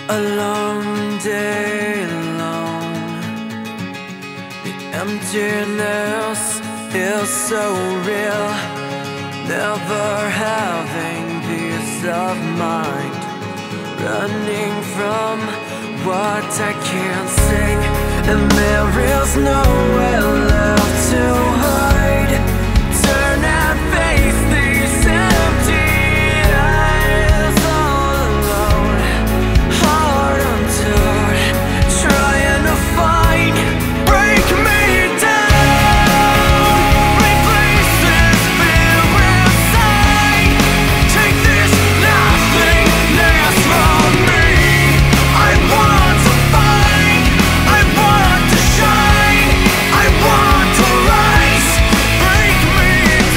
A long day alone. The emptiness is so real. Never having peace of mind. Running from what I can't see. And there is nowhere left to hide. Turn and face these empty eyes. All alone, heart untorn, trying to find. Break me down, replace this fear inside. Take this nothingness from me. I want to find, I want to shine, I want to rise. Break me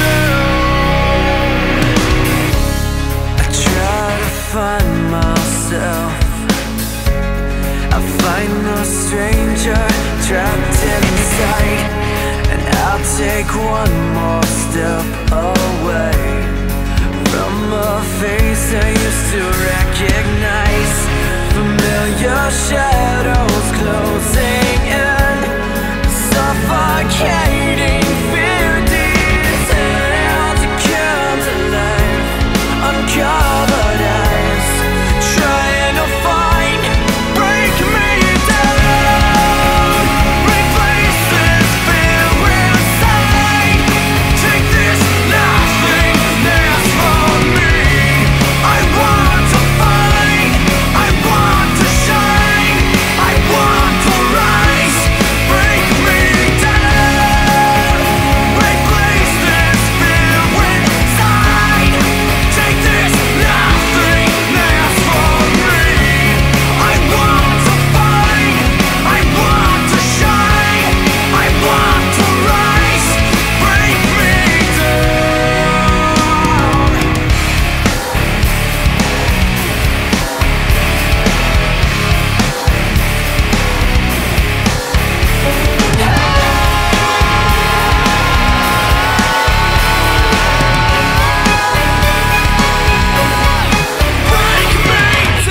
down. I try to find myself. I find the stranger trapped inside, and I'll take one more step away from a face I used to recognize. Familiar shadows closing in, suffocating fear details to come to life. Uncovered eyes, trying to find. Break me down, replace this fear inside. Take this nothingness from me. I want to find, I want to shine, I want to rise. Break me down, replace this fear inside. Take this nothingness from me. I want to find, I want to shine, I want to rise. Break me down. Break me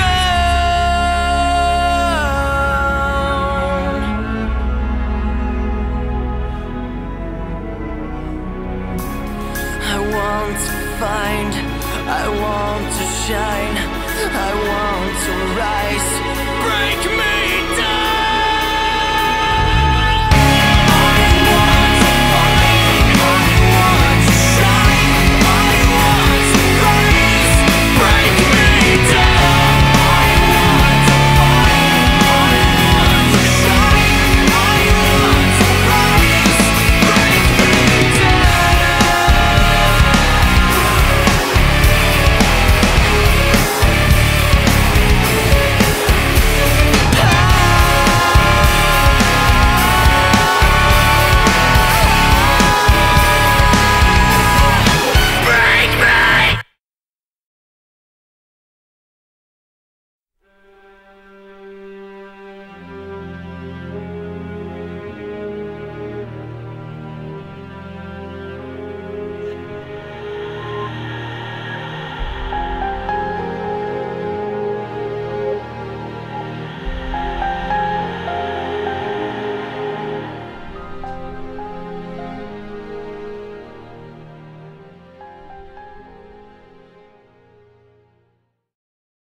down. I want to find, I want to shine, I want to rise. Break me